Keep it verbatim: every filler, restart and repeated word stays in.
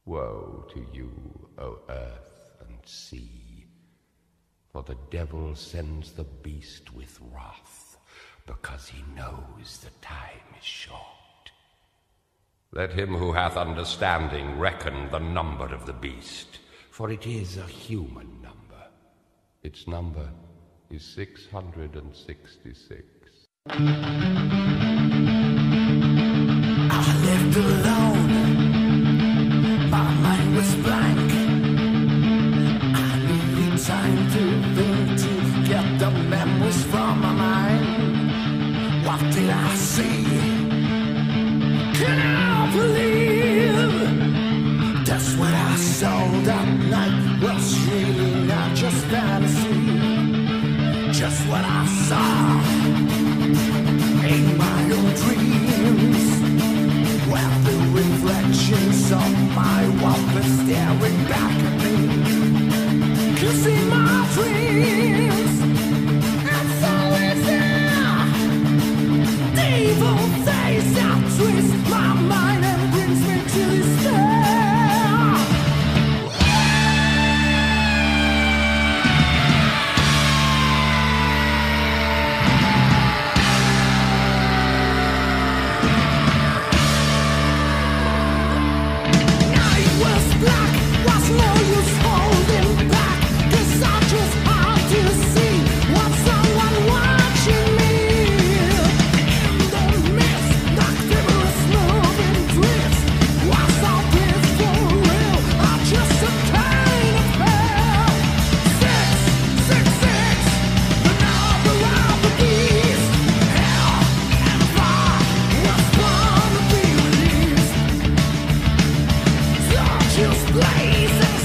Woe to you, O earth and sea, for the devil sends the beast with wrath, because he knows the time is short. Let him who hath understanding reckon the number of the beast, for it is a human number. Its number is six hundred and sixty-six. I lived alone. My mind was blank. I needed time to think, to get the memories from my mind. What did I see? Can I believe that's what I saw that night was really not just fantasy? Just what I saw in my own dreams, where the reflections of my walk were staring back at me. 'Cause in my dreams, it's always there. The evil face that twists my mind and brings me to despair. Just blaze